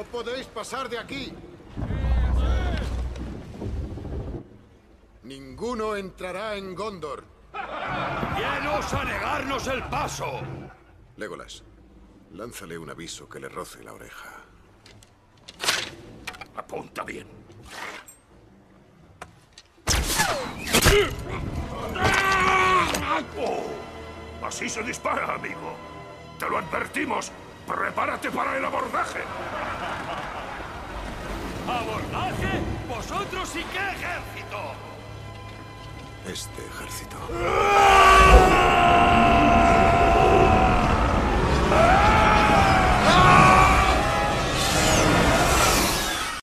podéis pasar de aquí. Ninguno entrará en Gondor. ¿Quién osa negarnos el paso? Legolas, lánzale un aviso que le roce la oreja. Apunta bien. Oh, así se dispara, amigo. Te lo advertimos. ¡Prepárate para el abordaje! ¿Abordaje? ¿Vosotros y qué ejército? Este ejército.